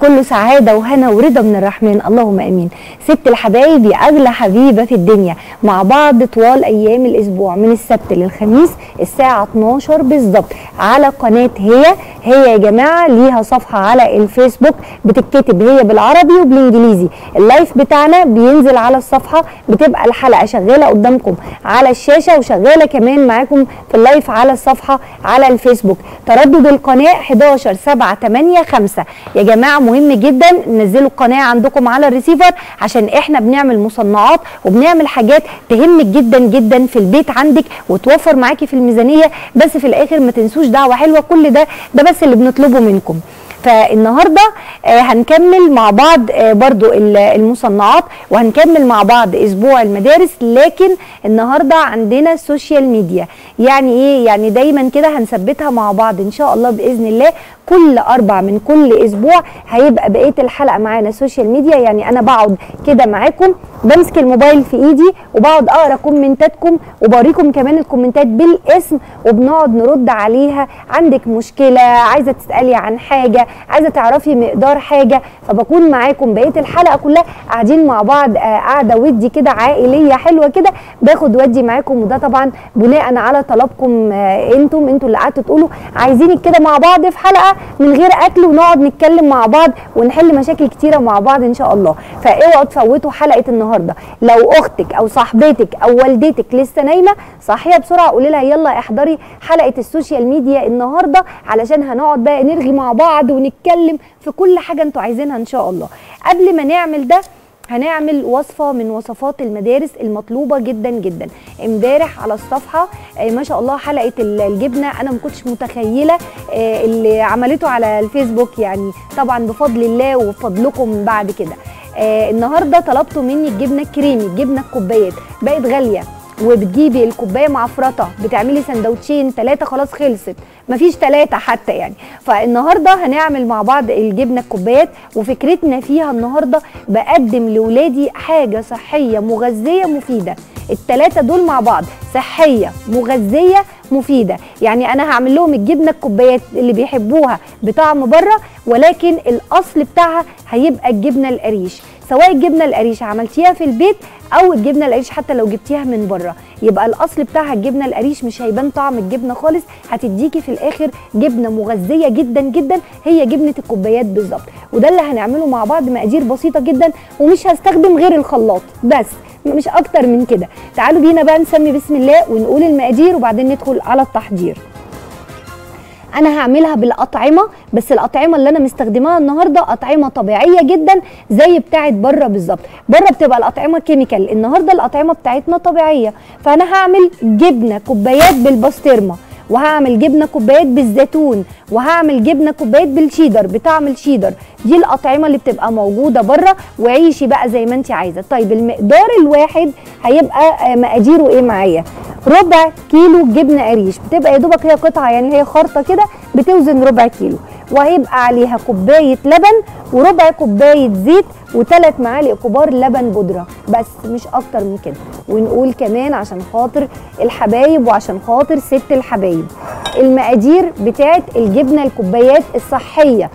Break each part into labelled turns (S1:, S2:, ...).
S1: كله سعاده وهنا ورضا من الرحمن، اللهم امين. ست الحبايب يا اغلى حبيبه في الدنيا، مع بعض طوال ايام الاسبوع من السبت للخميس الساعه 12 بالظبط على قناه هي يا جماعه. ليها صفحه على الفيسبوك بتتكتب هي بالعربي وبالانجليزي. اللايف بتاعنا بينزل على الصفحه، بتبقى الحلقه شغاله قدامكم على الشاشه وشغاله كمان معاكم في اللايف على الصفحه على الفيسبوك. تردد القناه 11 7 8 5 يا جماعه. مهم جدا ننزلوا القناه عندكم على الريسيفر، عشان احنا بنعمل مصنعات وبنعمل حاجات تهمك جدا جدا في البيت عندك وتوفر معاكي في الميزانيه. بس في الاخر ما تنسوش دعوه حلوه، كل ده بس اللي بنطلبه منكم. فالنهارده هنكمل مع بعض برضو المصنعات، وهنكمل مع بعض اسبوع المدارس. لكن النهارده عندنا السوشيال ميديا. يعني ايه؟ يعني دايما كده هنثبتها مع بعض ان شاء الله باذن الله. كل 4 من كل اسبوع هيبقى بقيه الحلقه معانا سوشيال ميديا. يعني انا بقعد كده معاكم بمسك الموبايل في ايدي وبقعد اقرا كومنتاتكم وبوريكم كمان الكومنتات بالاسم وبنقعد نرد عليها. عندك مشكله، عايزه تسالي عن حاجه، عايزه تعرفي مقدار حاجه، فبكون معاكم بقيه الحلقه كلها قاعدين مع بعض قاعده ودي كده عائليه حلوه كده، باخد ودي معاكم. وده طبعا بناء على طلبكم انتوا اللي قعدتوا تقولوا عايزينك كده مع بعض في حلقه من غير اكل ونقعد نتكلم مع بعض ونحل مشاكل كتيره مع بعض ان شاء الله. فاوعوا تفوتوا حلقه النهارده. لو اختك او صاحبتك او والدتك لسه نايمه صحيها بسرعه قولي لها يلا احضري حلقه السوشيال ميديا النهارده، علشان هنقعد بقى نرغي مع بعض ونتكلم في كل حاجه انتوا عايزينها ان شاء الله. قبل ما نعمل ده هنعمل وصفة من وصفات المدارس المطلوبة جدا جدا. امبارح على الصفحة ما شاء الله حلقة الجبنة، انا ما كنتش متخيلة اللي عملته على الفيسبوك، يعني طبعا بفضل الله وبفضلكم بعد كده. النهاردة طلبتوا مني الجبنة الكريمي، الجبنة الكوبايات بقت غالية، وبتجيبي الكوبايه معفرطه بتعملي سندوتشين 3 خلاص خلصت، مفيش 3 حتى يعني. فالنهارده هنعمل مع بعض الجبنه الكوبايات، وفكرتنا فيها النهارده بقدم لاولادي حاجه صحيه مغذيه مفيده. ال3 دول مع بعض صحيه مغذيه مفيده. يعني انا هعمل لهم الجبنه الكوبايات اللي بيحبوها بطعم بره، ولكن الاصل بتاعها هيبقى الجبنه القريش. سواء الجبنه القريش عملتيها في البيت او الجبنه القريش حتى لو جبتيها من بره، يبقى الاصل بتاعها الجبنه القريش. مش هيبان طعم الجبنه خالص، هتديكي في الاخر جبنه مغذيه جدا جدا، هي جبنه الكوبايات بالظبط. وده اللي هنعمله مع بعض. مقادير بسيطه جدا ومش هستخدم غير الخلاط بس، مش اكتر من كده. تعالوا بينا بقى نسمي بسم الله ونقول المقادير وبعدين ندخل على التحضير. انا هعملها بالاطعمه، بس الاطعمه اللي انا مستخدماها النهارده اطعمه طبيعيه جدا زي بتاعه بره بالظبط. بره بتبقى الاطعمه كيميكال، النهارده الاطعمه بتاعتنا طبيعيه. فانا هعمل جبنه كوبايات بالبسطرمه، وهعمل جبنه كوبايات بالزيتون، وهعمل جبنه كوبايات بالشيدر بطعم الشيدر. دي الاطعمه اللي بتبقى موجوده بره، وعيشي بقى زي ما انت عايزه. طيب المقدار الواحد هيبقى مقاديره ايه معايا؟ ربع كيلو جبنه قريش، بتبقى يا دوبك هي قطعه يعني هي خرطه كده بتوزن ربع كيلو، وهيبقى عليها كوبايه لبن وربع كوبايه زيت و3 معالق كبار لبن بودره، بس مش اكتر من كده. ونقول كمان عشان خاطر الحبايب وعشان خاطر ست الحبايب المقادير بتاعت الجبنه الكوبايات الصحيه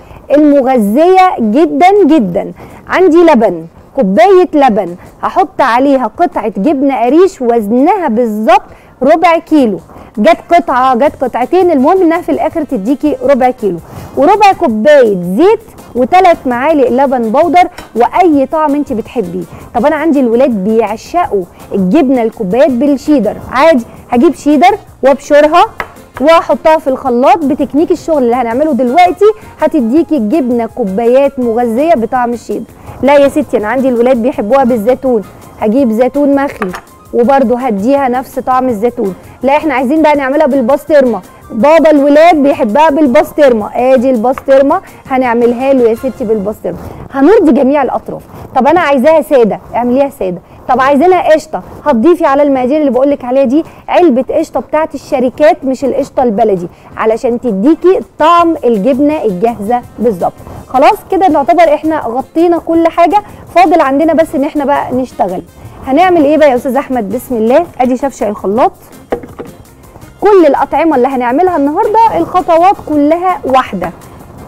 S1: المغذيه جدا جدا. عندي لبن، كوبايه لبن هحط عليها قطعه جبنه قريش وزنها بالظبط ربع كيلو. جت قطعه جت قطعتين، المهم انها في الاخر تديكي ربع كيلو. وربع كوبايه زيت و3 معالق لبن بودر واي طعم انت بتحبيه. طب انا عندي الولاد بيعشقوا الجبنه الكوبايات بالشيدر، عادي هجيب شيدر وابشرها واحطها في الخلاط بتكنيك الشغل اللي هنعمله دلوقتي، هتديكي الجبنه كوبايات مغذيه بطعم الشيدر. لا يا ستي انا عندي الولاد بيحبوها بالزيتون، هجيب زيتون مخلي وبرده هديها نفس طعم الزيتون. لا احنا عايزين بقى نعملها بالبسطرمه، بابا الولاد بيحبها بالبسطرمه، ادي البسطرمه هنعملها له يا ستي بالبسطرمه، هنرضي جميع الاطراف. طب انا عايزاها ساده اعمليها ساده. طب عايزينها قشطه، هتضيفي على المقادير اللي بقول لك عليها دي علبه قشطه بتاعت الشركات مش القشطه البلدي، علشان تديكي طعم الجبنه الجاهزه بالظبط. خلاص كده نعتبر احنا غطينا كل حاجه، فاضل عندنا بس ان احنا بقى نشتغل. هنعمل ايه بقى يا استاذ احمد؟ بسم الله. ادي شفشق الخلاط. كل الاطعمه اللي هنعملها النهارده الخطوات كلها واحده،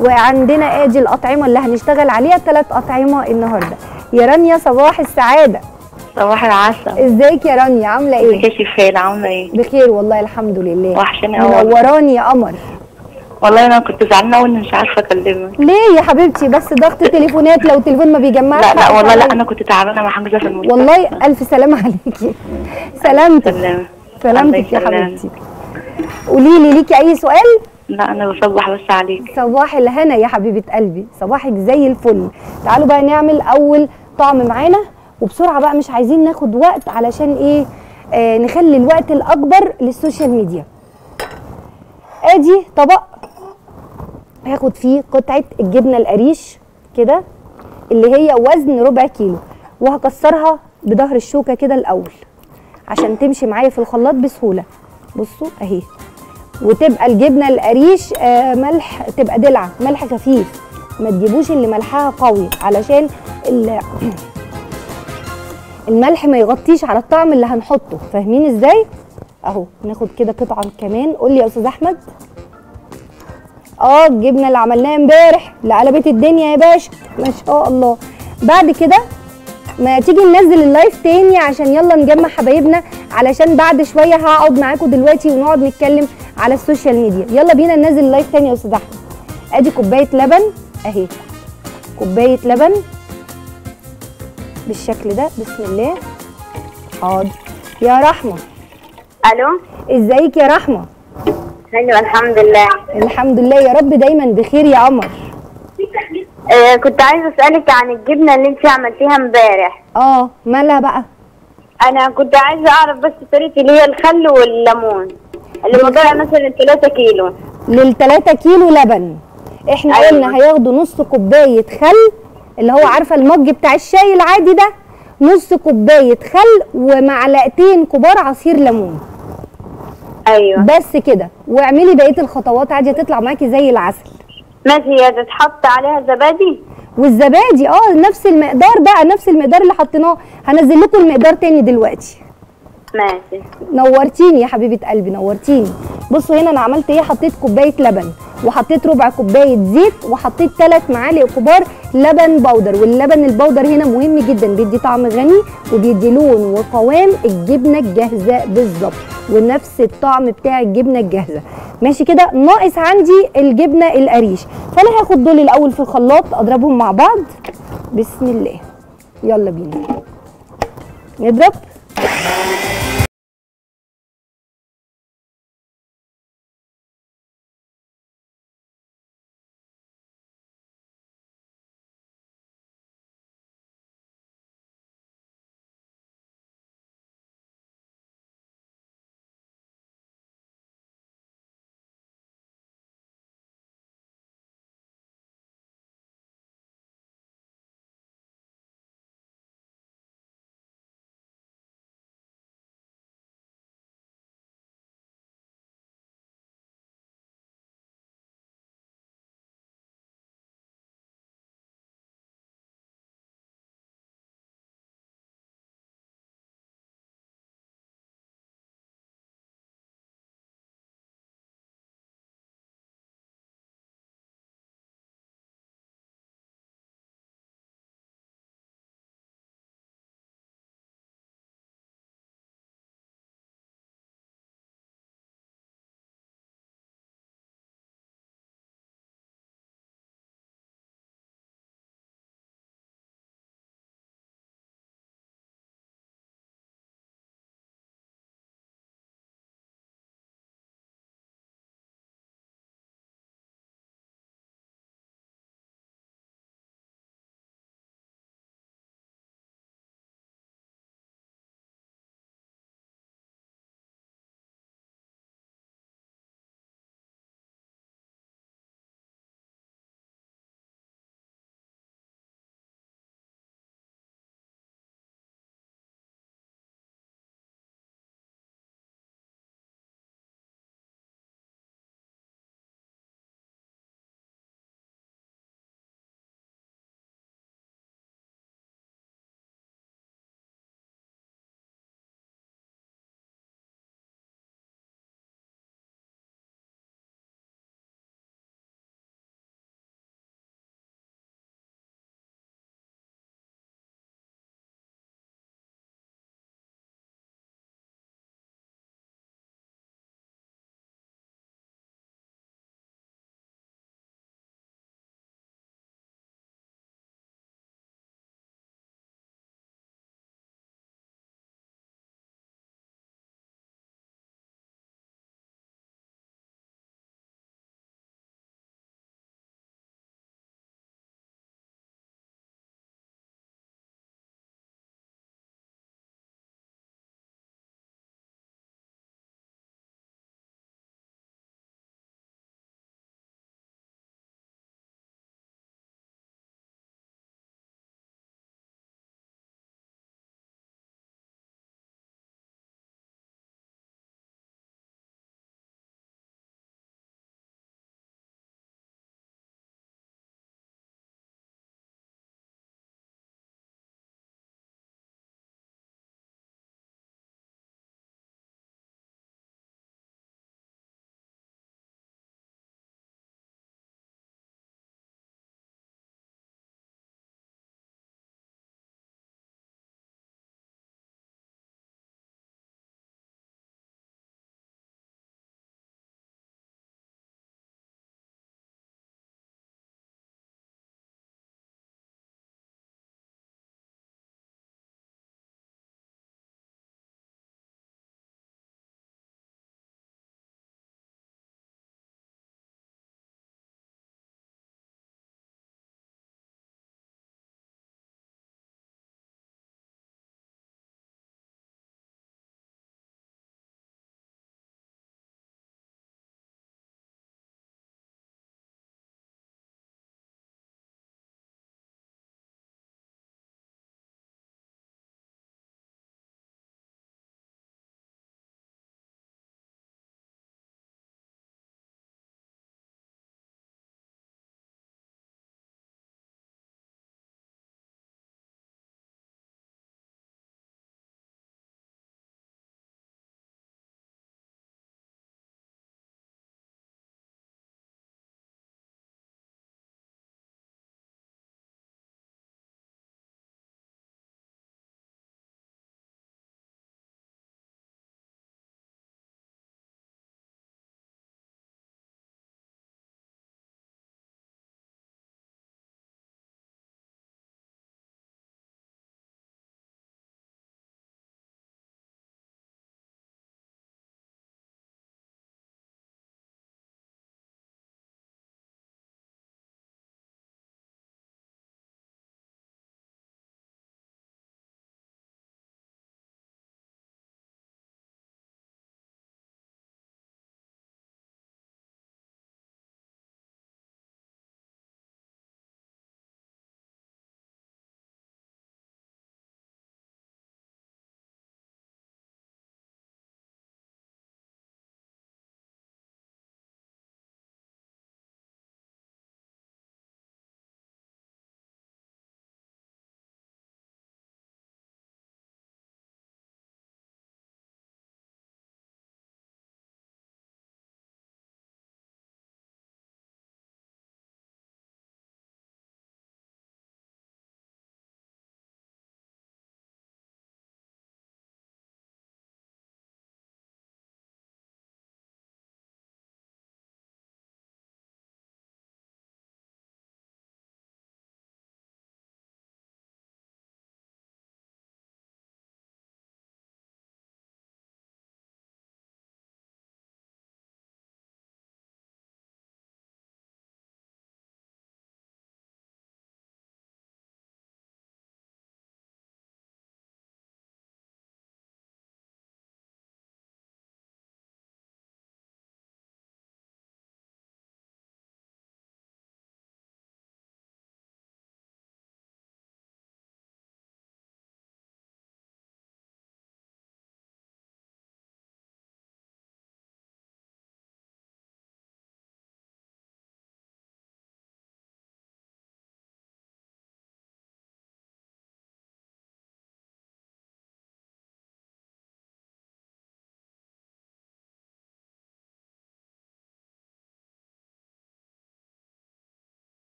S1: وعندنا ادي الاطعمه اللي هنشتغل عليها، 3 اطعمه النهارده. يا رانيا صباح السعاده.
S2: صباح العسل.
S1: ازيك يا رانيا، عامله ايه؟
S2: ازيك يا شيفال، عامله ايه؟
S1: بخير والله الحمد لله.
S2: وحشاني قوي.
S1: منوراني يا قمر.
S2: والله انا كنت زعلانه قوي اني مش عارفه اكلمك.
S1: ليه يا حبيبتي؟ بس ضغط تليفونات، لو التليفون ما بيجمعش.
S2: لا والله لا، انا كنت تعبانه محجوزه في المستشفى.
S1: والله الف سلامه عليكي. سلامتك. سلامتك يا حبيبتي. قولي لي، ليكي اي سؤال؟
S2: لا انا بصبح بس عليك.
S1: صباح الهنا يا حبيبه قلبي، صباحك زي الفل. تعالوا بقى نعمل اول طعم معانا، وبسرعه بقى مش عايزين ناخد وقت، علشان ايه؟ نخلي الوقت الاكبر للسوشيال ميديا. ادي طبق هاخد فيه قطعه الجبنه القريش كده، اللي هي وزن ربع كيلو، وهكسرها بظهر الشوكه كده الاول عشان تمشي معايا في الخلاط بسهوله. بصوا اهي. وتبقى الجبنه القريش ملح، تبقى دلعه ملح خفيف، ما تجيبوش اللي ملحها قوي علشان الملح ما يغطيش على الطعم اللي هنحطه. فاهمين ازاي؟ اهو ناخد كده قطعه كمان. قول لي يا استاذ احمد. الجبنه اللي عملناها امبارح اللي قلبت الدنيا يا باشا، ما شاء الله. بعد كده ما تيجي ننزل اللايف تاني عشان يلا نجمع حبايبنا، علشان بعد شويه هقعد معاكم دلوقتي ونقعد نتكلم على السوشيال ميديا. يلا بينا ننزل اللايف تاني يا استاذ احمد. ادي كوبايه لبن اهي، كوبايه لبن بالشكل ده. بسم الله. حاضر. يا رحمه.
S3: الو،
S1: ازيك يا رحمه؟
S3: ايوه الحمد لله.
S1: الحمد لله، يا رب دايما بخير يا قمر.
S3: كنت عايزه اسالك عن الجبنه اللي انت عملتيها امبارح.
S1: مالها بقى؟
S3: انا كنت عايزه اعرف بس طريقه اللي هي الخل والليمون اللي مقدارها مثلا 3 كيلو.
S1: لل3 كيلو لبن احنا
S3: أيوة.
S1: قلنا هياخدوا نص كوبايه خل، اللي هو عارفه المج بتاع الشاي العادي ده، نص كوبايه خل ومعلقتين كبار عصير ليمون.
S3: ايوه
S1: بس كده، واعملي بقيه الخطوات عادي، هتطلع معاكي زي العسل.
S3: ماشي. هي تتحط عليها زبادي؟
S1: والزبادي نفس المقدار بقى، نفس المقدار اللي حطيناه. هنزل لكم المقدار تاني دلوقتي.
S3: ماشي.
S1: نورتيني يا حبيبه قلبي، نورتيني. بصوا هنا انا عملت ايه. حطيت كوبايه لبن، وحطيت ربع كوبايه زيت، وحطيت 3 معالق كبار لبن بودر. واللبن البودر هنا مهم جدا، بيدي طعم غني وبيدي لون وقوام الجبنه الجاهزه بالظبط، ونفس الطعم بتاع الجبنه الجاهزه. ماشي كده. ناقص عندي الجبنه القريش، فانا هاخد دول الاول في الخلاط اضربهم مع بعض. بسم الله. يلا بينا نضرب.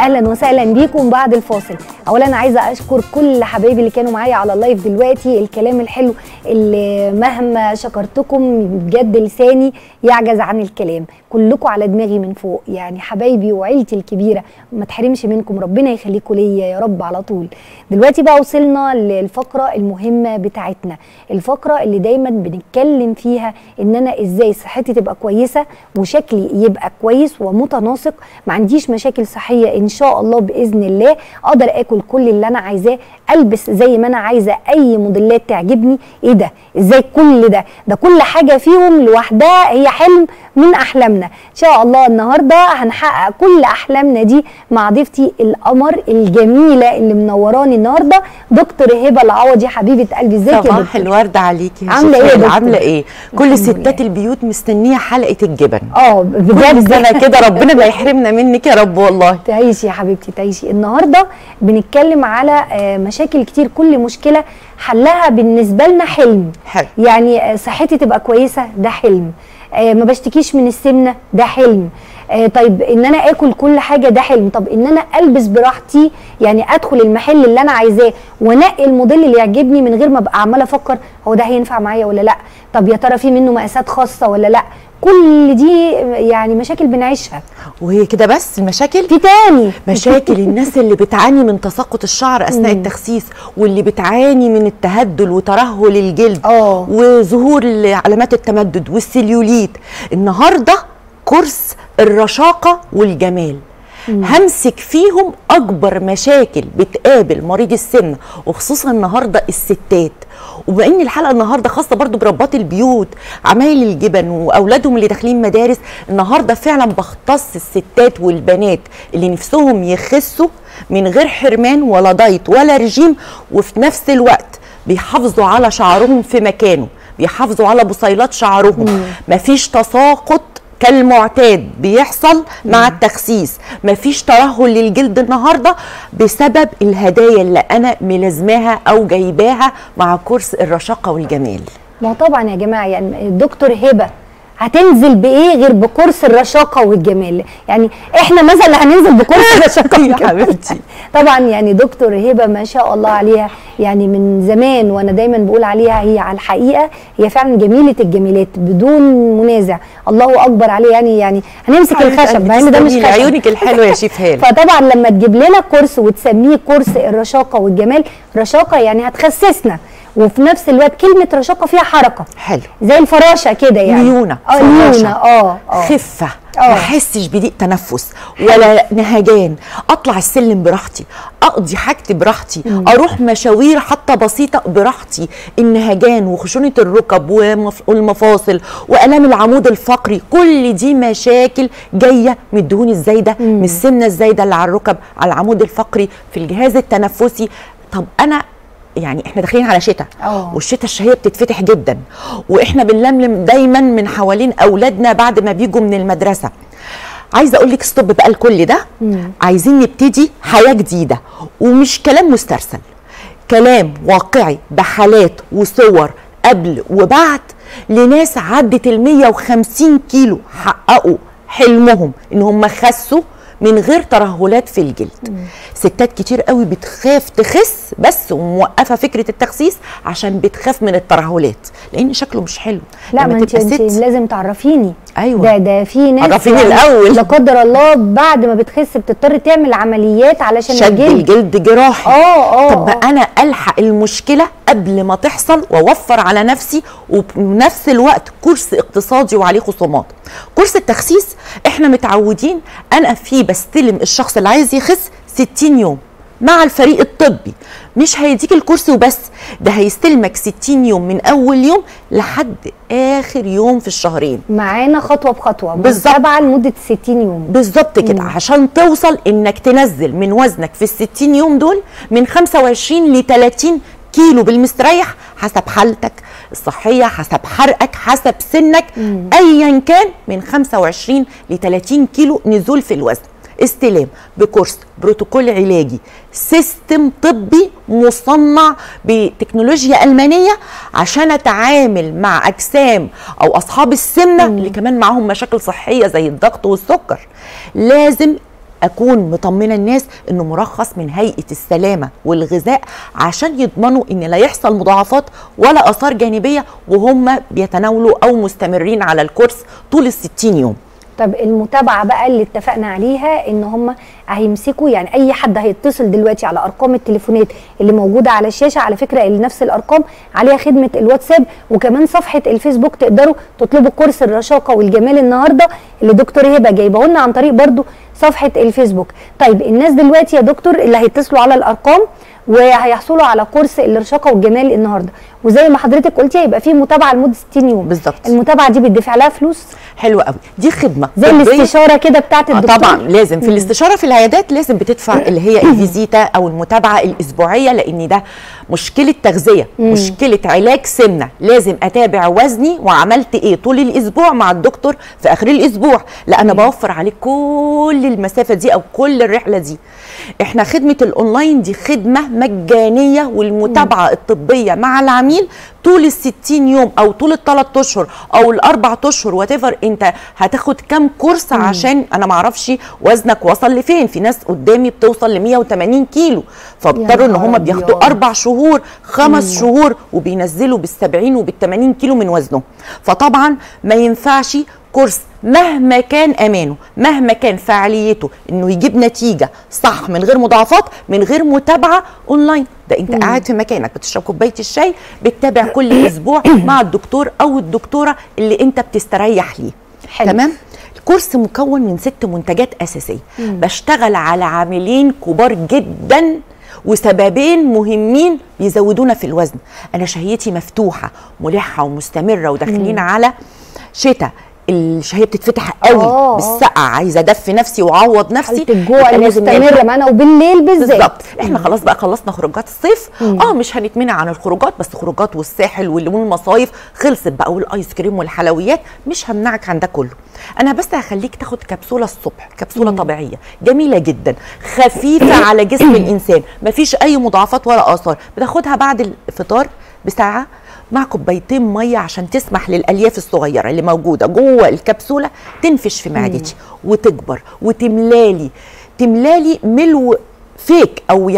S1: اهلا وسهلا بيكم بعد الفاصل. اولا عايزه اشكر كل حبايبي اللي كانوا معايا على اللايف دلوقتي، الكلام الحلو اللي مهما شكرتكم بجد لساني يعجز عن الكلام، كلكم على دماغي من فوق، يعني حبايبي وعيلتي الكبيره ما تحرمش منكم، ربنا يخليكم ليا يا رب على طول. دلوقتي بقى وصلنا للفقره المهمه بتاعتنا، الفقره اللي دايما بنتكلم فيها ان انا ازاي صحتي تبقى كويسه وشكلي يبقى كويس ومتناسق، ما عنديش مشاكل صحيه ان شاء الله باذن الله، اقدر اكل كل اللي انا عايزاه، البس زي ما انا عايزه، اي موديلات تعجبني. ايه ده؟ ازاي كل ده كل حاجه فيهم لوحدها هي حلم من احلامنا. ان شاء الله النهارده هنحقق كل احلامنا دي مع ضيفتي القمر الجميله اللي منوراني النهارده، دكتور هبه العوضي حبيبه قلبي. ازيك يا دكتور؟
S4: صباح الورد عليكي يا
S1: عامله ايه يا دكتور؟
S4: عامله ايه؟ كل ستات البيوت مستنيه حلقه الجبن.
S1: بجد
S4: سنه كده ربنا ما يحرمنا منك يا رب والله.
S1: تعيشي يا حبيبتي تعيشي. النهارده بنتكلم على مشاكل كتير، كل مشكله حلها بالنسبه لنا حلم. يعني صحتي تبقى كويسه ده حلم، ما بشتكيش من السمنه ده حلم، طيب ان انا اكل كل حاجه ده حلم، طب ان انا البس براحتي، يعني ادخل المحل اللي انا عايزاه وانقي الموديل اللي يعجبني من غير ما ابقى عماله افكر هو ده هينفع معايا ولا لا، طب يا ترى في منه مقاسات خاصه ولا لا. كل دي يعني مشاكل بنعيشها.
S4: وهي كده بس المشاكل؟
S1: في تاني
S4: مشاكل الناس اللي بتعاني من تساقط الشعر اثناء التخسيس، واللي بتعاني من التهدل وترهل الجلد وظهور علامات التمدد والسليوليت. النهارده كورس الرشاقه والجمال، همسك فيهم اكبر مشاكل بتقابل مريض السمنه، وخصوصا النهارده الستات. وبما ان الحلقه النهارده خاصه برضو بربات البيوت، عمايل الجبن واولادهم اللي داخلين مدارس، النهارده فعلا بختص الستات والبنات اللي نفسهم يخسوا من غير حرمان ولا دايت ولا رجيم، وفي نفس الوقت بيحافظوا على شعرهم في مكانه، بيحافظوا على بصيلات شعرهم، مفيش تساقط كالمعتاد بيحصل مع التخسيس، مفيش ترهل للجلد النهارده بسبب الهدايا اللي انا ملازماها او جايباها مع كورس الرشاقه والجمال.
S1: ما طبعا يا جماعه، يعني الدكتور هبه هتنزل بايه غير بكورس الرشاقه والجمال؟ يعني احنا مثلا هننزل بكورس الرشاقه
S4: يا حبيبتي.
S1: طبعا يعني دكتور هبه ما شاء الله عليها، يعني من زمان وانا دايما بقول عليها هي على الحقيقه هي فعلا جميله الجميلات بدون منازع، الله اكبر عليه. يعني هنمسك الخشب مع ان ده مش خشب.
S4: عيونك الحلوه يا شيف هاله.
S1: فطبعا لما تجيب لنا كورس وتسميه كورس الرشاقه والجمال، رشاقه يعني هتخسسنا، وفي نفس الوقت كلمه رشاقه فيها حركه
S4: حلو
S1: زي الفراشه كده، يعني
S4: ليونه
S1: ليونه
S4: خفه، ما احسش بضيق تنفس ولا نهجان، اطلع السلم براحتي، اقضي حاجتي براحتي، اروح مشاوير حتى بسيطه براحتي. النهجان وخشونه الركب والمفاصل والام العمود الفقري، كل دي مشاكل جايه من الدهون الزايده، من السمنه الزايده اللي على الركب، على العمود الفقري، في الجهاز التنفسي. طب انا يعني احنا داخلين على شتاء، والشتاء الشهيه بتتفتح جدا، واحنا بنلملم دايما من حوالين اولادنا بعد ما بيجوا من المدرسه. عايزه اقول لك ستوب بقى لكل ده، عايزين نبتدي حياه جديده، ومش كلام مسترسل، كلام واقعي بحالات وصور قبل وبعد لناس عدت ال 150 كيلو، حققوا حلمهم ان هم خسوا من غير ترهلات في الجلد. ستات كتير قوي بتخاف تخس بس وموقفه فكره التخسيس عشان بتخاف من الترهلات، لان شكله مش حلو.
S1: لا، ما انت لازم تعرفيي.
S4: ايوه
S1: ده في ناس
S4: عرفيني الاول،
S1: لا قدر الله بعد ما بتخس بتضطر تعمل عمليات علشان
S4: شد الجلد جراحي. طب انا الحق المشكله قبل ما تحصل واوفر على نفسي، وبنفس الوقت كورس اقتصادي وعليه خصومات. كورس التخسيس احنا متعودين انا فيه بستلم الشخص اللي عايز يخس 60 يوم مع الفريق الطبي، مش هيديك الكورس وبس، ده هيستلمك 60 يوم من اول يوم لحد اخر يوم في الشهرين،
S1: معانا خطوه بخطوه
S4: متابعه
S1: لمده 60 يوم
S4: بالظبط كده، عشان توصل انك تنزل من وزنك في ال60 يوم دول من 25 ل 30 كيلو بالمستريح، حسب حالتك الصحيه، حسب حرقك، حسب سنك، ايا كان من 25 ل 30 كيلو نزول في الوزن. استلام بكورس بروتوكول علاجي، سيستم طبي مصنع بتكنولوجيا ألمانية عشان اتعامل مع اجسام او اصحاب السمنه اللي كمان معاهم مشاكل صحيه زي الضغط والسكر. لازم اكون مطمنه الناس انه مرخص من هيئه السلامه والغذاء عشان يضمنوا ان لا يحصل مضاعفات ولا اثار جانبيه وهم بيتناولوا او مستمرين على الكورس طول ال60 يوم.
S1: طب المتابعه بقى اللي اتفقنا عليها ان هم هيمسكوا، يعني اي حد هيتصل دلوقتي على ارقام التليفونات اللي موجوده على الشاشه، على فكره اللي نفس الارقام عليها خدمه الواتساب وكمان صفحه الفيسبوك، تقدروا تطلبوا كورس الرشاقه والجمال النهارده اللي دكتور هبه جايبه لنا عن طريق برضو صفحه الفيسبوك. طيب الناس دلوقتي يا دكتور اللي هيتصلوا على الارقام وهيحصلوا على كورس الرشاقه والجمال النهارده، وزي ما حضرتك قلتي هيبقى فيه متابعه لمده 60 يوم
S4: بالظبط.
S1: المتابعه دي بيدفع لها فلوس؟
S4: حلوه قوي، دي خدمه
S1: زي الاستشاره كده بتاعت الدكتور.
S4: طبعا لازم في الاستشاره في العيادات لازم بتدفع اللي هي الفيزيتا او المتابعه الاسبوعيه، لان ده مشكله تغذيه، مشكله علاج سمنه، لازم اتابع وزني وعملت ايه طول الاسبوع مع الدكتور في اخر الاسبوع. لا انا بوفر عليك كل المسافه دي او كل الرحله دي. احنا خدمه الاونلاين دي خدمه مجانيه، والمتابعه الطبيه مع العميل طول ال60 يوم او طول ال3 اشهر او ال4 اشهر وات ايفر انت هتاخد كام كورس عشان انا ما اعرفش وزنك وصل لفين. في ناس قدامي بتوصل ل 180 كيلو فاضطروا ان هم بياخدوا 4 شهور 5 شهور وبينزلوا بال70 وبال80 كيلو من وزنهم. فطبعا ما ينفعش كورس مهما كان امانه، مهما كان فعاليته، انه يجيب نتيجه صح من غير مضاعفات، من غير متابعه اونلاين. ده انت قاعد في مكانك بتشرب كوبايه الشاي، بتتابع كل اسبوع مع الدكتور او الدكتوره اللي انت بتستريح ليه.
S1: حلو.
S4: تمام. الكورس مكون من 6 منتجات اساسيه. بشتغل على عاملين كبار جدا وسببين مهمين بيزودونا في الوزن. انا شهيتي مفتوحه ملحه ومستمره وداخلين على شتاء، الشهيه بتتفتح قوي بالسقعه، عايزه ادفي نفسي واعوض نفسي.
S1: الجوع المستمره معانا وبالليل بالذات.
S4: احنا خلاص بقى خلصنا خروجات الصيف. مش هنتمنع عن الخروجات، بس خروجات والساحل والمصايف خلصت بقى، والايس كريم والحلويات مش همنعك عن ده كله. انا بس هخليك تاخد كبسوله الصبح، كبسوله طبيعيه جميله جدا خفيفه على جسم الانسان، مفيش اي مضاعفات ولا اثار. بتاخدها بعد الفطار بساعه مع كوبايتين ميه عشان تسمح للالياف الصغيره اللي موجوده جوه الكبسوله تنفش في معدتي وتكبر تملالي ملو فيك، او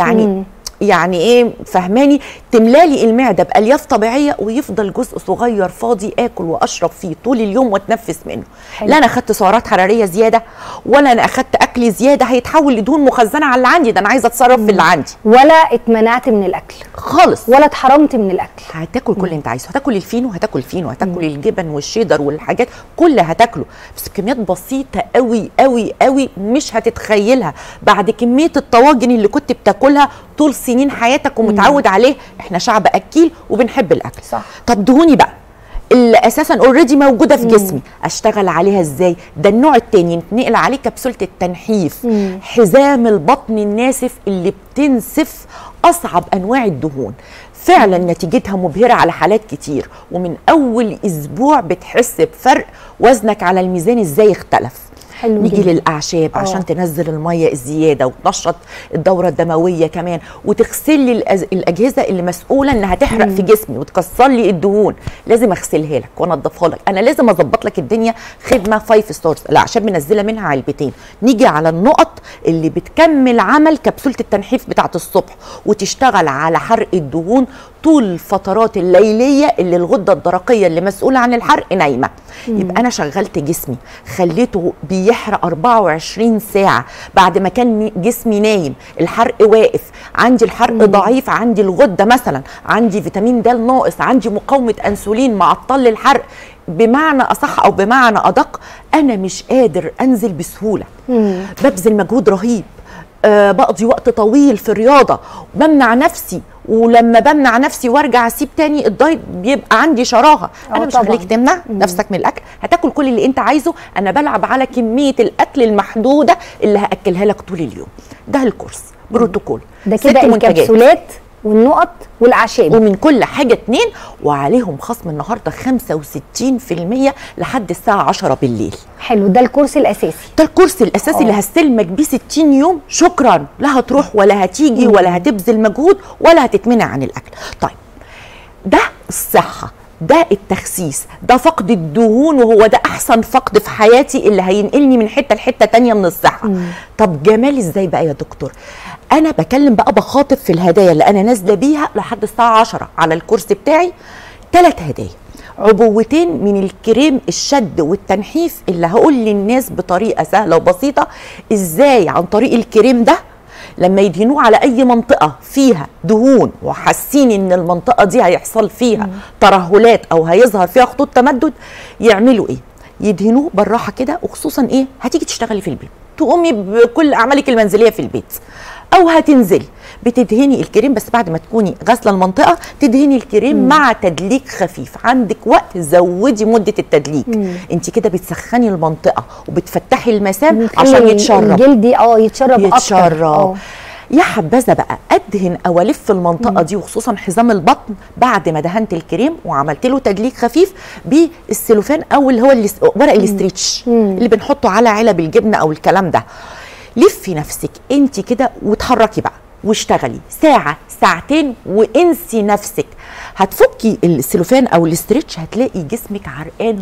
S4: يعني ايه فهماني، تملالي المعده بالياف طبيعيه ويفضل جزء صغير فاضي اكل واشرب فيه طول اليوم واتنفس منه. لا انا اخدت سعرات حراريه زياده ولا انا اخدت اكل زياده هيتحول لدهون مخزنه على اللي عندي، ده انا عايزه اتصرف في اللي عندي.
S1: ولا اتمنعت من الاكل
S4: خالص،
S1: ولا اتحرمت من الاكل.
S4: هتاكل كل اللي انت عايزه، هتاكل الفينو هتاكل الجبن والشيدر والحاجات كلها هتاكله، بس كميات بسيطه قوي قوي قوي مش هتتخيلها بعد كميه الطواجن اللي كنت بتاكلها طول سنين حياتك ومتعود عليه. احنا شعب اكيل وبنحب الاكل.
S1: صح.
S4: طب دهوني بقى اللي اساسا اوريدي موجوده في جسمي اشتغل عليها ازاي؟ ده النوع التاني نتنقل عليه كبسوله التنحيف، حزام البطن الناسف اللي بتنسف اصعب انواع الدهون. فعلا نتيجتها مبهره على حالات كتير، ومن اول اسبوع بتحس بفرق وزنك على الميزان ازاي اختلف. نيجي للاعشاب عشان تنزل الميه الزياده وتنشط الدوره الدمويه كمان، وتغسل لي الاجهزه اللي مسؤوله انها تحرق في جسمي وتكسر لي الدهون. لازم اغسلها لك وانضفها لك، انا لازم اظبط لك الدنيا. خدمه 5 ستارز. الاعشاب منزله منها علبتين. نيجي على النقط اللي بتكمل عمل كبسوله التنحيف بتاعه الصبح وتشتغل على حرق الدهون طول الفترات الليليه اللي الغده الدرقيه اللي مسؤوله عن الحرق نايمه. يبقى انا شغلت جسمي خليته بيحرق 24 ساعه بعد ما كان جسمي نايم، الحرق واقف، عندي الحرق ضعيف، عندي الغده مثلا، عندي فيتامين د ناقص، عندي مقاومه انسولين معطل للحرق. بمعنى اصح او بمعنى ادق انا مش قادر انزل بسهوله، ببذل مجهود رهيب، بقضي وقت طويل في الرياضه، بمنع نفسي، ولما بمنع نفسي وارجع اسيب تاني الدايت بيبقى عندي شراهه. انا مش هخليك تمنع نفسك من الاكل، هتاكل كل اللي انت عايزه. انا بلعب على كميه الاكل المحدوده اللي هاكلها لك طول اليوم. ده الكورس بروتوكول،
S1: ده كده الكبسولات والنقط والاعشاب،
S4: ومن كل حاجه 2، وعليهم خصم النهارده 65% لحد الساعه 10 بالليل.
S1: حلو. ده الكورس الاساسي،
S4: ده الكورس الاساسي اللي هستلمك بيه 60 يوم. شكرا، لا هتروح ولا هتيجي ولا هتبذل مجهود ولا هتتمنع عن الاكل. طيب ده الصحه. ده التخسيس، ده فقد الدهون، وهو ده احسن فقد في حياتي اللي هينقلني من حته لحته تانيه من الصحه. طب جمال ازاي بقى يا دكتور؟ انا بكلم بقى بخاطب في الهدايا اللي انا نازله بيها لحد الساعه 10 على الكرسي بتاعي. 3 هدايا: عبوتين من الكريم الشد والتنحيف اللي هقول للناس بطريقه سهله وبسيطه ازاي عن طريق الكريم ده لما يدهنوه على اي منطقه فيها دهون وحاسين ان المنطقه دي هيحصل فيها ترهلات او هيظهر فيها خطوط تمدد، يعملوا ايه؟ يدهنوه بالراحه كده. وخصوصا ايه؟ هتيجي تشتغلي في البيت، تقومي بكل اعمالك المنزليه في البيت او هتنزلي بتدهني الكريم، بس بعد ما تكوني غاسله المنطقه تدهني الكريم مع تدليك خفيف. عندك وقت زودي مده التدليك. انت كده بتسخني المنطقه وبتفتحي المسام عشان يتشرب
S1: الجلد يتشرب اكتر.
S4: يا حبذا بقى ادهن او الف المنطقه دي وخصوصا حزام البطن بعد ما دهنت الكريم وعملت له تدليك خفيف بالسلوفان او اللي هو ورق الاستريتش اللي بنحطه على علب الجبنه او الكلام ده. لفي نفسك انت كده وتحركي بقى واشتغلي ساعه ساعتين وانسي نفسك. هتفكي السلوفان او الاستريتش هتلاقي جسمك عرقان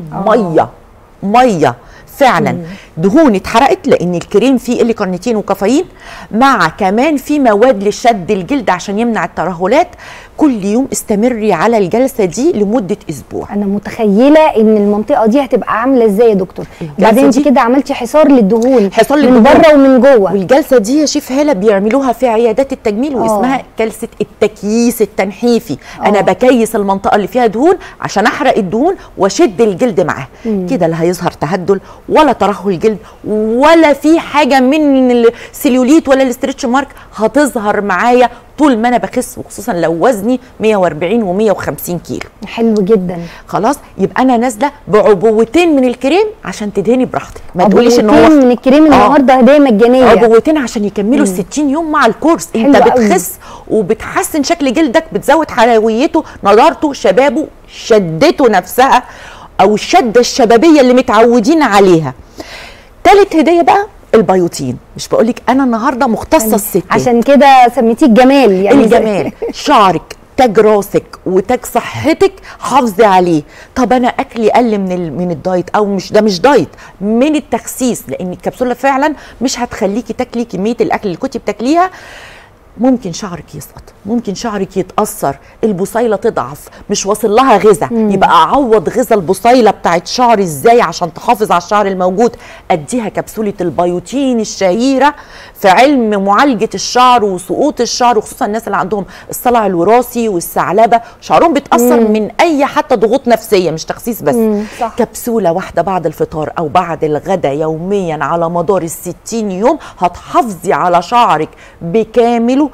S4: ميه فعلا. دهون اتحرقت لان الكريم فيه الكارنيتين وكافيين، مع كمان في مواد لشد الجلد عشان يمنع الترهلات. كل يوم استمري على الجلسه دي لمده اسبوع.
S1: انا متخيله ان المنطقه دي هتبقى عامله ازاي يا دكتور. بعدين انت كده عملتي حصار للدهون، من بره ومن جوه.
S4: والجلسه دي يا شيف هاله بيعملوها في عيادات التجميل واسمها جلسه التكييس التنحيفي. انا بكيس المنطقه اللي فيها دهون عشان احرق الدهون واشد الجلد معاها. كده لا هيظهر تهدل ولا ترهل جلد ولا في حاجه من السليوليت ولا الاسترتش مارك هتظهر معايا طول ما انا بخس، وخصوصا لو وزني 140 و150 كيلو.
S1: حلو جدا.
S4: خلاص يبقى انا نازله بعبوتين من الكريم عشان تدهني براحتك. ما تقوليش ان هو
S1: عبوتين من الكريم النهارده هديه مجانيه.
S4: عبوتين عشان يكملوا ال 60 يوم مع الكورس. انت بتخس وبتحسن شكل جلدك، بتزود حيويته، نضارته، شبابه، شدته نفسها او الشده الشبابيه اللي متعودين عليها. تالت هديه بقى البيوتين. مش بقولك انا النهارده مختصه الستات،
S1: عشان كده سميتيه الجمال. يعني
S4: الجمال شعرك، تاج راسك وتاج صحتك حافظي عليه. طب انا اكلي قل من الدايت، او مش ده مش دايت، من التخسيس، لان الكبسوله فعلا مش هتخليكي تاكلي كميه الاكل اللي كنتي بتاكليها. ممكن شعرك يسقط، ممكن شعرك يتأثر، البصيلة تضعف، مش واصل لها غذاء. يبقى اعوض غذاء البصيلة بتاعت شعري ازاي عشان تحافظ على الشعر الموجود؟ اديها كبسولة البيوتين الشهيرة في علم معالجة الشعر وسقوط الشعر، وخصوصا الناس اللي عندهم الصلع الوراثي والثعلبة، شعرهم بيتأثر من اي حتى ضغوط نفسية مش تخسيس بس.
S1: صح.
S4: كبسولة واحدة بعد الفطار او بعد الغداء يوميا على مدار ال60 يوم هتحافظي على شعرك بكامله،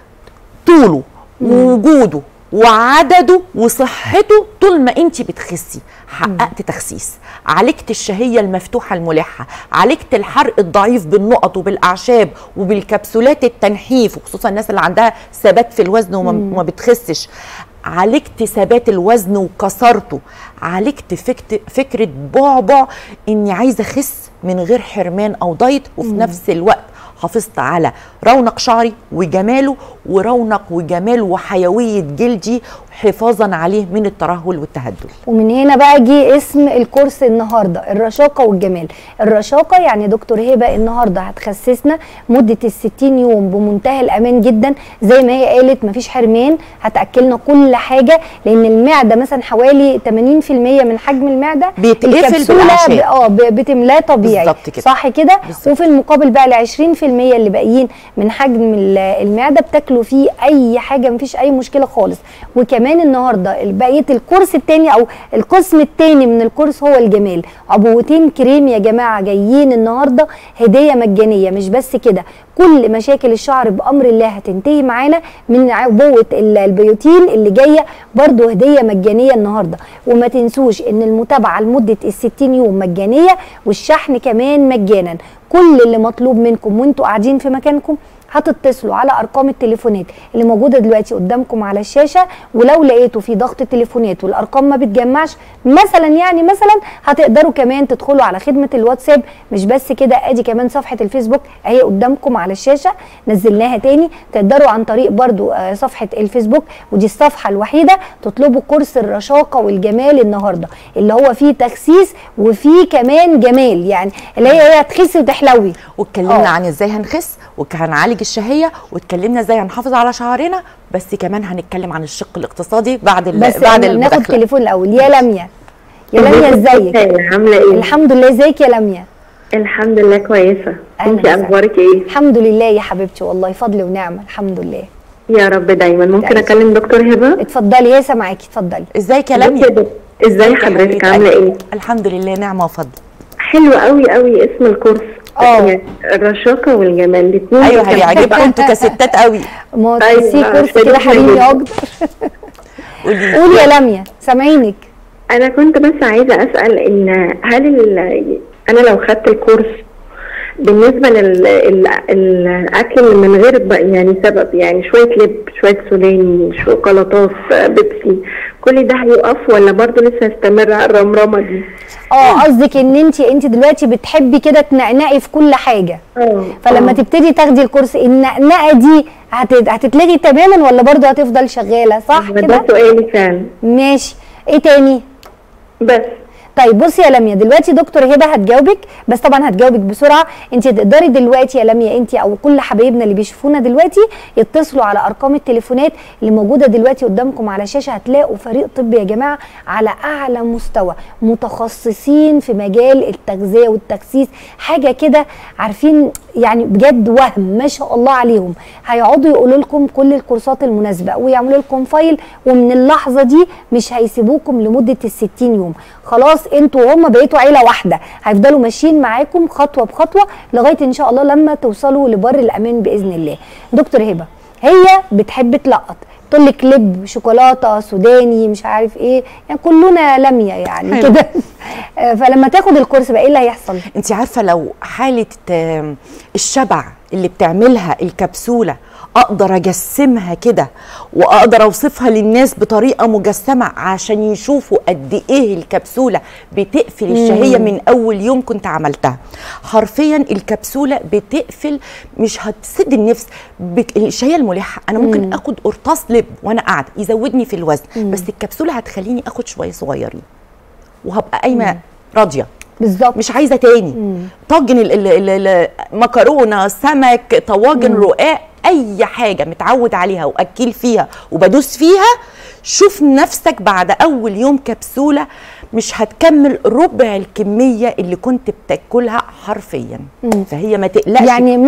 S4: طوله ووجوده وعدده وصحته طول ما انت بتخسي. حققت تخسيس، عالجت الشهيه المفتوحه الملحه، عالجت الحرق الضعيف بالنقط وبالاعشاب وبالكبسولات التنحيف، وخصوصا الناس اللي عندها ثبات في الوزن وما بتخسش. عالجت ثبات الوزن وكسرته، عالجت فكره بعبع اني عايزه اخس من غير حرمان او دايت، وفي نفس الوقت حافظت على رونق شعري وجماله ورونق وجمال وحيوية جلدي حفاظا عليه من الترهل والتهدل.
S1: ومن هنا بقى جه اسم الكورس النهارده، الرشاقه والجمال. الرشاقه يعني دكتور هبه النهارده هتخسسنا مده ال60 يوم بمنتهى الامان جدا، زي ما هي قالت مفيش حرمان، هتاكلنا كل حاجه، لان المعده مثلا حوالي 80% من حجم المعده
S4: بيتقفل بالاعشاب
S1: بتملاه طبيعي.
S4: بالظبط كده،
S1: صح كده. وفي المقابل بقى ال 20% اللي باقيين من حجم المعده بتاكلوا فيه اي حاجه، مفيش اي مشكله خالص. وكمان النهارده بقيه الكورس الثاني او القسم الثاني من الكورس هو الجمال. عبوتين كريم يا جماعه جايين النهارده هديه مجانيه. مش بس كده، كل مشاكل الشعر بامر الله هتنتهي معانا من عبوه البيوتين اللي جايه برضو هديه مجانيه النهارده. وما تنسوش ان المتابعه لمده ال60 يوم مجانيه، والشحن كمان مجانا. كل اللي مطلوب منكم وانتوا قاعدين في مكانكم هتتصلوا على ارقام التليفونات اللي موجوده دلوقتي قدامكم على الشاشه، ولو لقيتوا في ضغط تليفونات والارقام ما بتجمعش مثلا مثلا هتقدروا كمان تدخلوا على خدمه الواتساب. مش بس كده، ادي كمان صفحه الفيسبوك اهي قدامكم على الشاشه، نزلناها تاني. تقدروا عن طريق برضو صفحه الفيسبوك، ودي الصفحه الوحيده، تطلبوا كورس الرشاقه والجمال النهارده اللي هو فيه تخسيس وفيه كمان جمال، يعني اللي هي تخسي وتحلوي.
S4: واتكلمنا عن ازاي هنخس وهنعالج الشهيه، واتكلمنا ازاي هنحافظ على شعرنا، بس كمان هنتكلم عن الشق الاقتصادي بعد
S1: بعد ناخد تليفون الاول. يا لميا، يا لميا ازيك؟
S5: عامله ايه؟
S1: الحمد لله. ازيك يا لميا؟
S5: الحمد لله كويسه. انت اخبارك ايه؟
S1: الحمد لله يا حبيبتي، والله فضل ونعمه، الحمد لله
S5: يا رب دايما. ممكن اكلم دكتور هبه؟
S1: اتفضلي، هي سامعاكي، اتفضلي.
S4: ازيك يا لميا؟
S5: ازاي حضرتك عامله ايه؟
S4: الحمد لله، نعمه وفضل.
S5: حلو قوي قوي اسم الكورس. يعني الرشاقه والجمال الاثنين.
S4: ايوه هيعجبكم انتوا كستات قوي.
S1: ما تحسي كورس كده حريمي اكتر. قولي يا لميا، سامعينك.
S5: انا كنت بس عايزه اسال ان هل انا لو خدت الكورس بالنسبه للاكل اللي من غير يعني سبب، يعني شويه لب، شويه سوداني، شوكولاتات، بيبسي، كل ده هيقف ولا برضه لسه هستمر على الرمرمه دي؟
S1: قصدك ان انت دلوقتي بتحبي كده تنقنقي في كل حاجه. فلما تبتدي تاخدي الكورس النقنقه دي هتتلغي تماما ولا برضه هتفضل شغاله، صح كده؟
S5: ده سؤالي فعلا.
S1: ماشي، ايه تاني؟
S5: بس
S1: طيب بصي يا لميا، دلوقتي دكتور هبه هتجاوبك، بس طبعا هتجاوبك بسرعه. انت تقدري دلوقتي يا لميا، انت او كل حبايبنا اللي بيشوفونا دلوقتي، يتصلوا على ارقام التليفونات اللي موجوده دلوقتي قدامكم على الشاشه. هتلاقوا فريق طبي يا جماعه على اعلى مستوى، متخصصين في مجال التغذيه والتخسيس، حاجه كده عارفين يعني بجد، وهم ما شاء الله عليهم. هيقعدوا يقولوا لكم كل الكورسات المناسبه ويعملوا لكم فايل، ومن اللحظه دي مش هيسيبوكم لمده ال60 يوم. خلاص انتوا وهم بقيتوا عيله واحده، هيفضلوا ماشيين معاكم خطوه بخطوه لغايه ان شاء الله لما توصلوا لبر الامان باذن الله. دكتور هبه هي بتحب تلقط، تقول لك لب، شوكولاته، سوداني، مش عارف ايه، يعني كلنا لميا يعني كده. فلما تاخد الكورس بقى ايه اللي هيحصل؟
S4: انت عارفه لو حاله الشبع اللي بتعملها الكبسوله اقدر اجسمها كده واقدر اوصفها للناس بطريقه مجسمه عشان يشوفوا قد ايه الكبسوله بتقفل الشهيه من اول يوم كنت عملتها. حرفيا الكبسوله بتقفل، مش هتسد النفس، الشهيه الملحه. انا ممكن اخد قرطاس لب وانا قاعده يزودني في الوزن، بس الكبسوله هتخليني اخد شويه صغيرين وهبقى قايمه راضيه
S1: بالظبط،
S4: مش عايزه تاني. طاجن مكرونه، سمك، طواجن، رقاق، اي حاجه متعود عليها واكل فيها وبدوس فيها، شوف نفسك بعد اول يوم كبسوله مش هتكمل ربع الكميه اللي كنت بتاكلها حرفيا. فهي ما تقلقش،
S1: يعني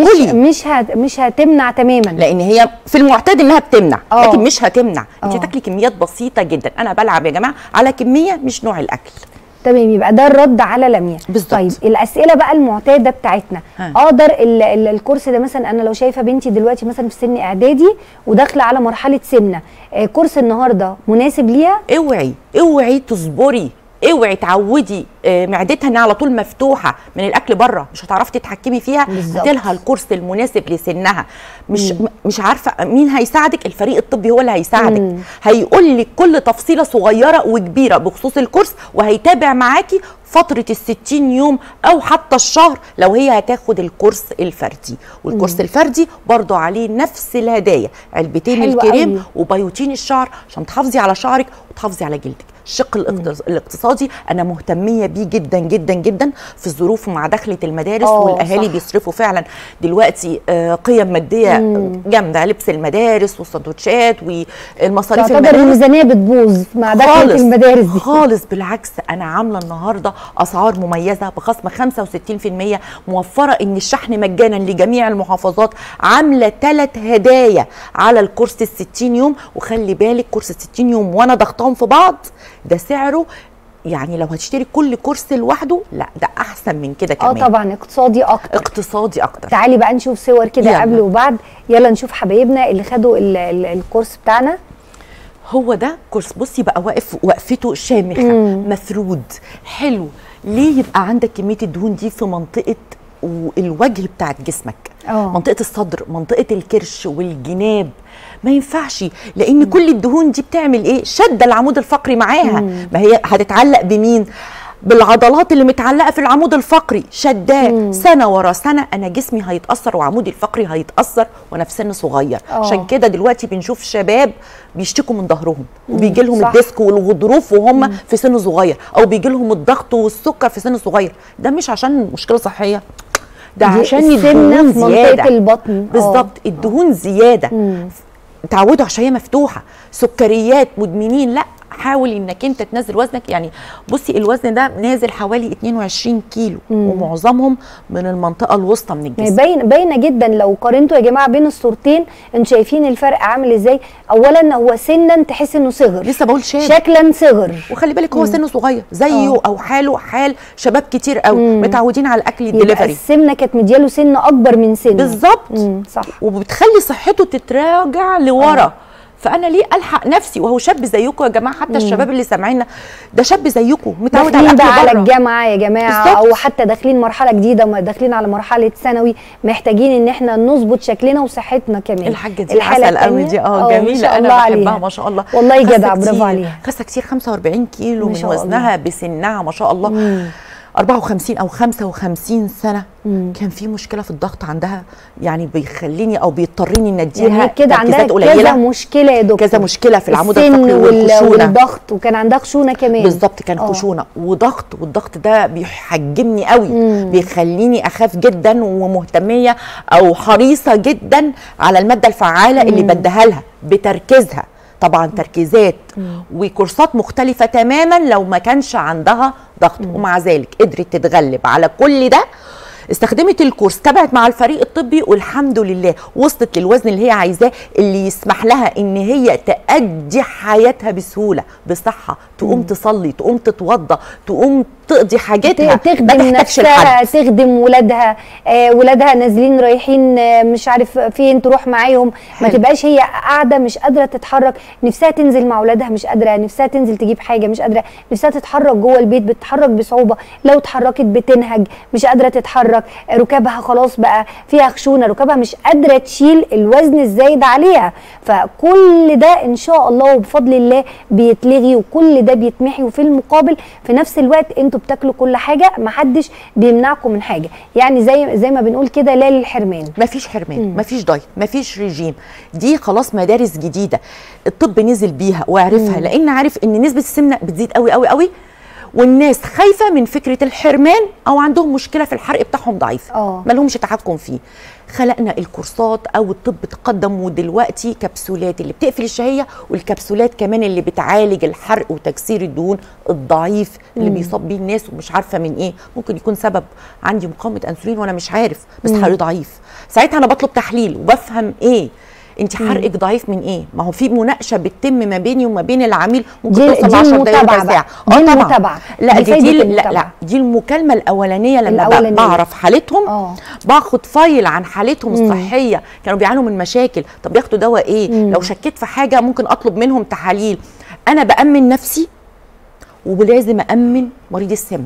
S1: مش هتمنع تماما،
S4: لان هي في المعتاد انها بتمنع، لكن مش هتمنع. انت هتاكلي كميات بسيطه جدا. انا بلعب يا جماعه على كميه مش نوع الاكل.
S1: تمام، يبقى ده الرد على لميا.
S4: بالظبط.
S1: طيب الاسئله بقى المعتاده بتاعتنا، اقدر الكورس ده مثلا، انا لو شايفه بنتي دلوقتي مثلا في سن اعدادي وداخله على مرحله سمنه، كورس النهارده مناسب ليها؟
S4: اوعي تصبري، اوعي تعودي معدتها انها على طول مفتوحه من الاكل بره، مش هتعرفي تتحكمي فيها. هاتي لها الكورس المناسب لسنها. مش عارفه مين هيساعدك، الفريق الطبي هو اللي هيساعدك. هيقول لك كل تفصيله صغيره وكبيره بخصوص الكورس، وهيتابع معاكي فتره ال60 يوم او حتى الشهر لو هي هتاخد الكورس الفردي. والكورس الفردي برضو عليه نفس الهدايا، علبتين الكريم وبيوتين الشعر عشان تحافظي على شعرك وتحافظي على جلدك. الشق الاقتصادي انا مهتميه بيه جدا جدا جدا في الظروف مع دخله المدارس، والاهالي بيصرفوا فعلا دلوقتي قيم ماديه جامده، لبس المدارس والسندوتشات والمصاريف.
S1: تعتبر الميزانيه بتبوظ مع دخله المدارس دي
S4: خالص. بالعكس، انا عامله النهارده اسعار مميزه بخصم 65%، موفره ان الشحن مجانا لجميع المحافظات، عامله 3 هدايا على الكورس ال60 يوم. وخلي بالك كورس ال60 يوم وانا ضغطهم في بعض ده سعره، يعني لو هتشتري كل كورس لوحده لا ده احسن من كده كمان.
S1: طبعا اقتصادي اكتر. تعالي بقى نشوف صور كده قبل وبعد. يلا نشوف حبايبنا اللي خدوا الكورس بتاعنا.
S4: هو ده كورس، بصي بقى واقف وقفته شامخه، مفرود حلو. ليه يبقى عندك كميه الدهون دي في منطقه الوجه بتاعت جسمك؟ منطقه الصدر، منطقه الكرش والجناب، ما ينفعش، لان كل الدهون دي بتعمل ايه؟ شد العمود الفقري معاها. ما هي هتتعلق بمين؟ بالعضلات اللي متعلقه في العمود الفقري، شداه سنه ورا سنه، انا جسمي هيتاثر وعمودي الفقري هيتاثر وانا في سن صغير. عشان كده دلوقتي بنشوف شباب بيشتكوا من ظهرهم وبيجي لهم الديسك والغضروف وهم في سن صغير، او بيجي لهم الضغط والسكر في سن صغير. ده مش عشان مشكله صحيه، ده عشان الدهون زياده،
S1: البطن
S4: بالظبط. الدهون زياده، تعودوا عشان هي مفتوحه، سكريات، مدمنين. لا، حاول انك انت تنزل وزنك. يعني بصي الوزن ده نازل حوالي 22 كيلو ومعظمهم من المنطقه الوسطى من الجسم.
S1: باينه جدا لو قارنتوا يا جماعه بين الصورتين، انتوا شايفين الفرق عامل ازاي. اولا هو سنا تحس انه صغر،
S4: لسه بقول شاب،
S1: شكلا صغر،
S4: وخلي بالك هو سنه صغير زيه او حاله حال شباب كتير قوي متعودين على الاكل الدليفري.
S1: السمنه كانت مدياله سن اكبر من سنه
S4: بالظبط،
S1: صح،
S4: وبتخلي صحته تتراجع لورا. فانا ليه الحق نفسي وهو شاب زيكم يا جماعه؟ حتى الشباب اللي سامعيننا ده شاب زيكم متعود على الاكل
S1: على الجامعه يا جماعه
S4: بالزبط.
S1: او حتى داخلين مرحله جديده داخلين على مرحله ثانوي، محتاجين ان احنا نظبط شكلنا وصحتنا كمان.
S4: الحاجه دي عسل قوي دي، جميله، انا بحبها ما شاء الله،
S1: والله جدع، برافو عليها.
S4: خاسه كتير، 45 كيلو من وزنها بسنها ما شاء الله. 54 او 55 سنه. كان في مشكله في الضغط عندها، يعني بيخليني او بيضطرني ان اديها
S1: يعني كده عندها كذا مشكله يا دكتور،
S4: كذا مشكله في العمود الفقري والخشونه
S1: والضغط، وكان عندها خشونه كمان.
S4: بالظبط، كان خشونه وضغط، والضغط ده بيحجمني قوي، بيخليني اخاف جدا ومهتميه او حريصه جدا على الماده الفعاله اللي بديها لها بتركيزها. طبعا تركيزات وكورسات مختلفه تماما لو ما كانش عندها ضغط، ومع ذلك قدرت تتغلب على كل ده. استخدمت الكورس، تابعت مع الفريق الطبي، والحمد لله وصلت للوزن اللي هي عايزاه، اللي يسمح لها ان هي تأدي حياتها بسهوله بصحه، تقوم تصلي، تقوم تتوضى، تقوم تقضي حاجاتها،
S1: تخدم نفسها، تخدم ولادها. ولادها نازلين رايحين مش عارف فين، تروح معاهم. ما تبقاش هي قاعده مش قادره تتحرك، نفسها تنزل مع ولادها مش قادره، نفسها تنزل تجيب حاجه مش قادره، نفسها تتحرك جوه البيت بتتحرك بصعوبه، لو اتحركت بتنهج، مش قادره تتحرك، ركابها خلاص بقى فيها خشونه، ركابها مش قادره تشيل الوزن الزايد عليها. فكل ده ان شاء الله وبفضل الله بيتلغي، وكل ده بيتمحي، وفي المقابل في نفس الوقت انتوا بتاكلوا كل حاجه، محدش بيمنعكم من حاجه. يعني زي ما بنقول كده، لا للحرمان،
S4: مفيش حرمان، مفيش دايت، مفيش ريجيم. دي خلاص مدارس جديده الطب نزل بيها وعرفها، لان عارف ان نسبه السمنه بتزيد قوي قوي قوي، والناس خايفه من فكره الحرمان او عندهم مشكله في الحرق بتاعهم ضعيف، ما لهمش تحكم فيه. خلقنا الكورسات او الطب تقدم، ودلوقتي كبسولات اللي بتقفل الشهيه، والكبسولات كمان اللي بتعالج الحرق وتكسير الدهون الضعيف اللي بيصاب بيه الناس ومش عارفه من ايه. ممكن يكون سبب عندي مقاومه انسولين وانا مش عارف، بس حرقي ضعيف. ساعتها انا بطلب تحليل وبفهم ايه انت حرقك ضعيف من ايه. ما هو في مناقشه بتتم ما بيني وما بين العميل، ممكن توصل 10 دقايق ربع ساعه.
S1: طبعا.
S4: لا دي المكالمه الاولانيه لما بعرف حالتهم، باخد فايل عن حالتهم الصحيه، كانوا بيعانوا من مشاكل، طب ياخدوا دواء ايه، لو شكيت في حاجه ممكن اطلب منهم تحاليل. انا بامن نفسي، ولازم امن مريض السمنه.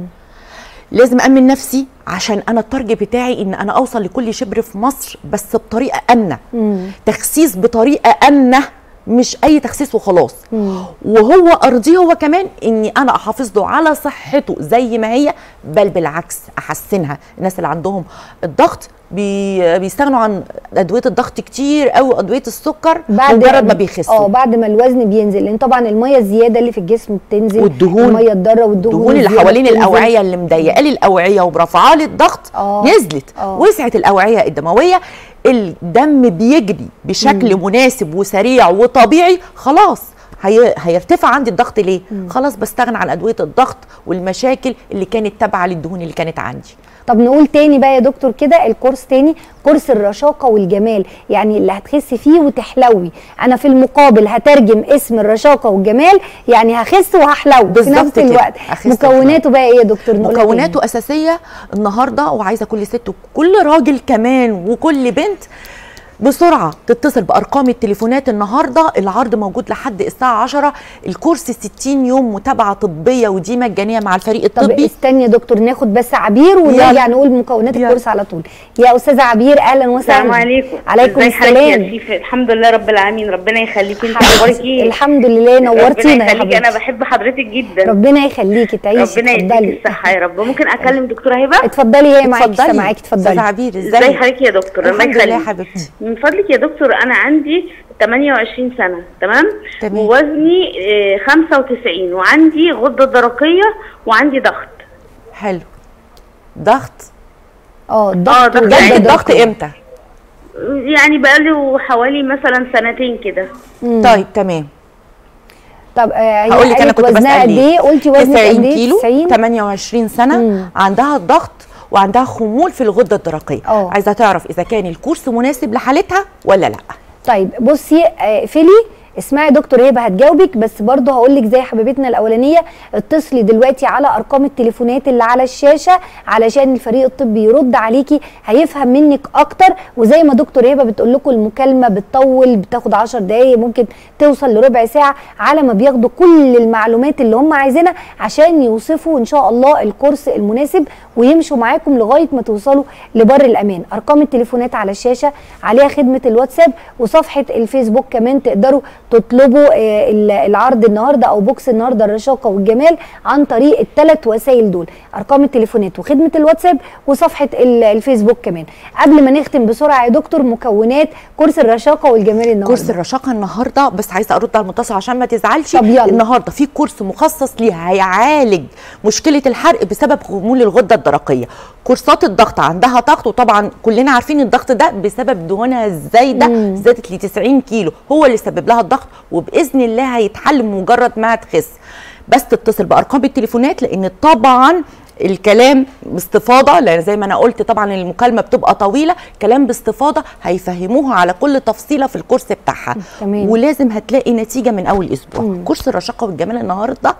S4: لازم امن نفسي عشان انا التارجت بتاعي ان انا اوصل لكل شبر في مصر، بس بطريقه امنه، تخسيس بطريقه امنه، مش اي تخسيس وخلاص. وهو ارضيه هو كمان اني انا احافظ له على صحته زي ما هي، بل بالعكس احسنها. الناس اللي عندهم الضغط بيستغنوا عن ادويه الضغط كتير قوي، ادويه السكر، مجرد ما بيخسوا
S1: بعد ما الوزن بينزل، لان طبعا الميه الزياده اللي في الجسم بتنزل،
S4: والدهون،
S1: الميه الضاره والدهون
S4: اللي حوالين الاوعيه اللي مضيقه لي الاوعيه ومرفعه لي الضغط نزلت، وسعت الاوعيه الدمويه، الدم بيجري بشكل مناسب وسريع وطبيعي، خلاص هيرتفع عندي الضغط. ليه؟ خلاص بستغنى عن ادويه الضغط والمشاكل اللي كانت تابعه للدهون اللي كانت عندي.
S1: طب نقول تاني بقى يا دكتور كده الكورس تاني، كورس الرشاقه والجمال، يعني اللي هتخسي فيه وتحلوي. انا في المقابل هترجم اسم الرشاقه والجمال، يعني هخس وهحلو في نفس الوقت. مكوناته بقى ايه يا دكتور؟
S4: مكوناته اساسيه النهارده، وعايزه كل ست وكل راجل كمان وكل بنت بسرعه تتصل بارقام التليفونات النهارده. العرض موجود لحد الساعه 10. الكورس 60 يوم متابعه طبيه ودي مجانيه مع الفريق الطبي.
S1: طب استني يا دكتور ناخد بس عبير ونرجع نقول مكونات الكورس على طول. يا استاذه عبير اهلا وسهلا.
S6: السلام عليكم.
S1: عليكم السلام.
S6: يا شيف الحمد لله رب العالمين، ربنا يخليكي. انت اخبارك ايه؟
S1: الحمد لله نورتينا يا حبيبتي.
S6: انا بحب حضرتك جدا.
S1: ربنا يخليكي تعيشي.
S6: ربنا يديكي الصحه يا رب. ممكن اكلم دكتوره هبه؟
S1: اتفضلي هي معاكي سامعاكي. اتفضلي
S4: استاذه عبير.
S6: ازي حضرتك يا دكتور؟
S4: الحمد لله يا حبيبتي.
S6: من فضلك يا دكتور انا عندي 28 سنه تمام؟ ووزني 95 وعندي غده درقيه وعندي ضغط.
S4: حلو. ضغط؟
S1: الضغط.
S4: الضغط امتى؟
S6: يعني بقاله حوالي مثلا سنتين كده.
S4: طيب تمام.
S1: طب
S4: هقول لك انا كنت بسأل ليه.
S1: قلتي وزنك قد ايه؟
S4: 90 كيلو 28 سنه. عندها الضغط وعندها خمول في الغده الدرقيه. عايزه تعرف اذا كان الكورس مناسب لحالتها ولا لا.
S1: طيب بصي فيلي اسمعي دكتور هبه هتجاوبك، بس برضه هقول لك زي حبيبتنا الاولانيه اتصلي دلوقتي على ارقام التليفونات اللي على الشاشه علشان الفريق الطبي يرد عليكي، هيفهم منك اكتر. وزي ما دكتور هبه بتقول لكم المكالمه بتطول، بتاخد 10 دقائق ممكن توصل لربع ساعه على ما بياخدوا كل المعلومات اللي هم عايزينها عشان يوصفوا ان شاء الله الكورس المناسب ويمشوا معاكم لغايه ما توصلوا لبر الامان. ارقام التليفونات على الشاشه، عليها خدمه الواتساب وصفحه الفيسبوك كمان تقدروا تطلبوا العرض النهارده او بوكس النهارده الرشاقه والجمال عن طريق الثلاث وسائل دول، ارقام التليفونات وخدمه الواتساب وصفحه الفيسبوك كمان. قبل ما نختم بسرعه يا دكتور مكونات كورس الرشاقه والجمال النهارده.
S4: كورس الرشاقه النهارده بس عايزه ارد على المتصل عشان ما تزعلش.
S1: طب يلا.
S4: النهارده في كورس مخصص ليها هيعالج مشكله الحرق بسبب خمول الغده الدرقيه. كورسات الضغط عندها ضغط، وطبعا كلنا عارفين الضغط ده بسبب دهونها الزايده، زادت ل 90 كيلو هو اللي سبب لها الضغط، وباذن الله هيتحل مجرد ما تخس. بس تتصل بارقام التليفونات لان طبعا الكلام باستفاضه، لان زي ما انا قلت طبعا المكالمه بتبقى طويله، كلام باستفاضه هيفهموها على كل تفصيله في الكورس بتاعها. ولازم هتلاقي نتيجه من اول اسبوع. كورس الرشاقه والجمال النهارده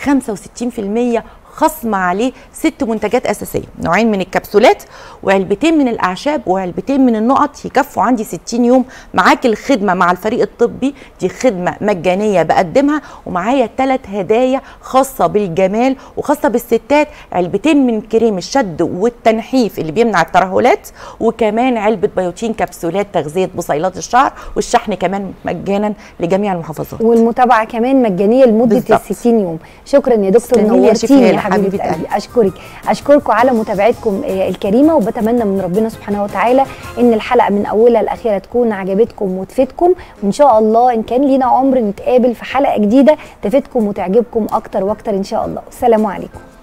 S4: 65% خصم عليه 6 منتجات اساسيه، نوعين من الكبسولات وعلبتين من الاعشاب وعلبتين من النقط، يكفوا عندي 60 يوم. معاك الخدمه مع الفريق الطبي، دي خدمه مجانيه بقدمها، ومعايا 3 هدايا خاصه بالجمال وخاصه بالستات، علبتين من كريم الشد والتنحيف اللي بيمنع الترهلات، وكمان علبه بيوتين كبسولات تغذيه بصيلات الشعر، والشحن كمان مجانا لجميع المحافظات،
S1: والمتابعه كمان مجانيه لمده ال 60 يوم. شكرا يا دكتور نورتيني يا حبيبه قلبي. اشكركم على متابعتكم الكريمه، وبتمنى من ربنا سبحانه وتعالى ان الحلقه من اولها لاخرها تكون عجبتكم وتفيدكم، وان شاء الله ان كان لينا عمر نتقابل في حلقه جديده تفيدكم وتعجبكم اكتر واكتر ان شاء الله. السلام عليكم.